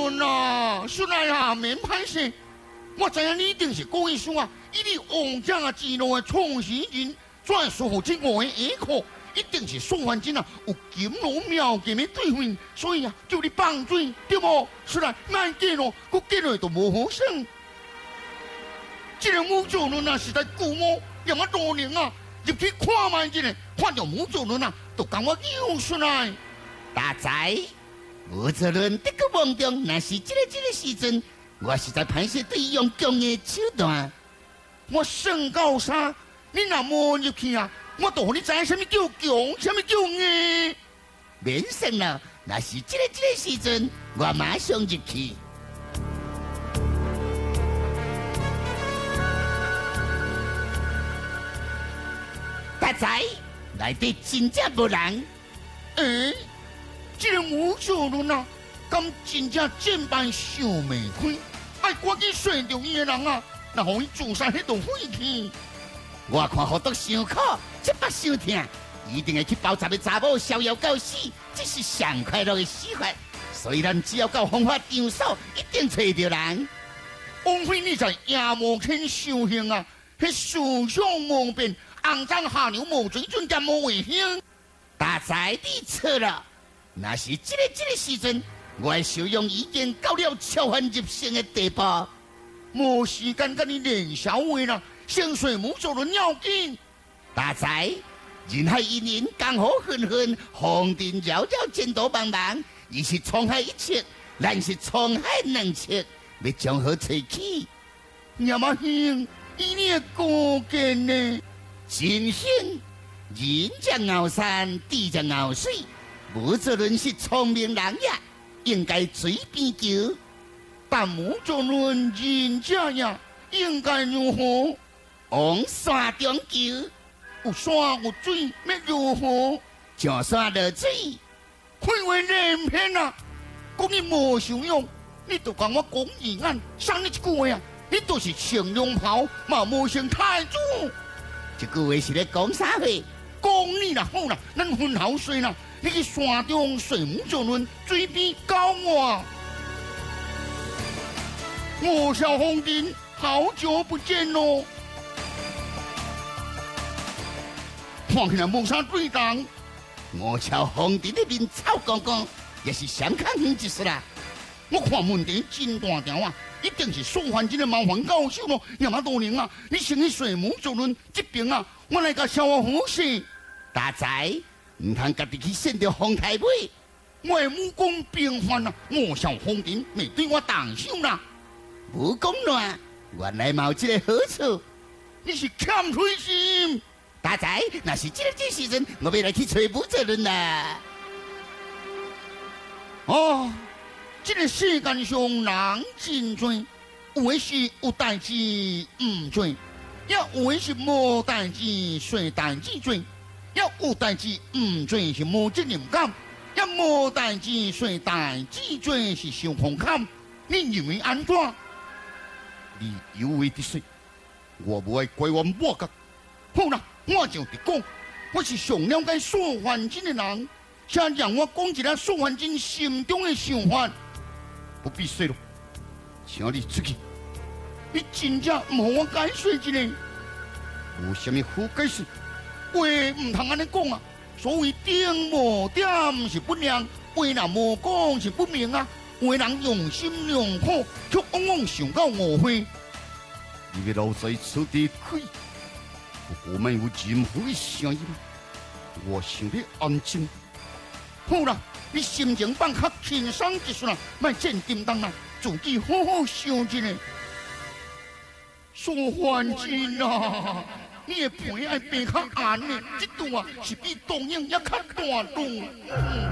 论啊，孙来啊，免歹势。我知影你一定是故意想啊，以你王家啊之路的创始人，转师傅这我的下课，一定是宋焕金啊有金罗妙剑的对分，所以啊，叫你放水，对无？孙来，卖见咯，佮见落都无好耍。这个武作论啊，实在古魔，让我多年啊，入去看卖一下，看到武作论啊，都讲我有孙来。 大仔，武作论这个梦中，若是这个时阵。我是在拍摄对用强的手段， 我身高差，你若摸入去啊，我都互你知什么叫强，什么叫硬。 免算了，若是这个时阵，我马上入去。大仔，内底真正无人。 这个武作论啊，敢真正战败想未开。爱赶紧寻到伊的人啊，那互伊自杀迄度废去。 我看好都伤苦，这把伤痛，一定会去包查的查某逍遥到死，这是上快乐的死法。所以咱只要到方法场所，一定找到人。 王妃你在夜幕天修行啊，迄思想莫变，肮脏下流无水准，兼无卫生。 大仔你错了，那是这个时阵。我的修养已经到了超凡入圣的地步， 无时间跟你练小话啦，先睡武作论要紧。 大仔，人海一年，江河纷纷，风尘扰扰，前途茫茫。伊是沧海一粟，咱是沧海两粟，要将何找起？ 叶马兄，以你的高见呢？ 真行，人将傲山，地将傲水，武作论是聪明人呀。应该随便求， 但武作论人家呀，应该如何？ 往山中求， 有山有水，要如何？ 上山落水， 开为连篇啊！讲你无受用，你就讲我讲义眼，赏你一句话啊！你都是成龙袍，嘛无成太子。 这句话是咧讲啥话？ 讲你啦好啦，咱分头睡啦。你去山中睡武作论，水边教我。我小红丁，好久不见喽！看起来蒙山对当， 我朝红丁那边臭公公，也是相看远一事啦。 我看问题真大条啊，一定是宋焕金的麻烦教授咯。那么多年啊，你先去睡武作论这边啊，我来甲消化好势。 大仔。唔通家己去选着风台尾， 我的武功平凡啊，我小红丁未对我动手啦。 武功乱，原来嘛有这个好处。 你是欠水心， 大仔，那是这个时阵，我要来去找武作论啦。 哦，这个世间上人真多，有的是有代志唔做，也有的是无代志随代志做。要有代志唔做是无责任感，要无代志随代志做是受风险。你认为安怎？ 你有为的说，我无爱怪我莫甲。 好啦，我就直讲，我是上了解宋焕金的人，请让我讲一下宋焕金心中的想法。 不必说了，请你出去。 你真正无我解释一下？ 无什么好解释。 话唔通安尼讲啊！所谓点无点是不良，话若无讲是不明啊！话人用心良苦，却往往想到误会。 你要留在此地可以，我们有任何的声音，我想要安静。 好啦，你心情放较轻松一丝啦，莫战叮当啦，自己好好想一下。宋焕金啊！你的皮爱变较硬呢，这段啊是比动物还较大段。